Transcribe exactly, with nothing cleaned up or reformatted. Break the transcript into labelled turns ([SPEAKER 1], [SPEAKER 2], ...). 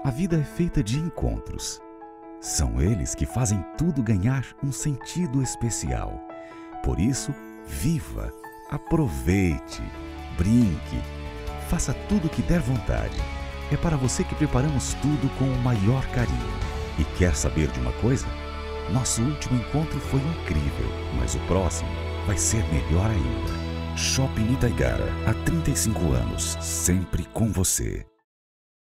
[SPEAKER 1] A vida é feita de encontros. São eles que fazem tudo ganhar um sentido especial. Por isso, viva, aproveite, brinque, faça tudo o que der vontade. É para você que preparamos tudo com o maior carinho. E quer saber de uma coisa? Nosso último encontro foi incrível, mas o próximo vai ser melhor ainda. Shopping Itaigara, há trinta e cinco anos, sempre com você.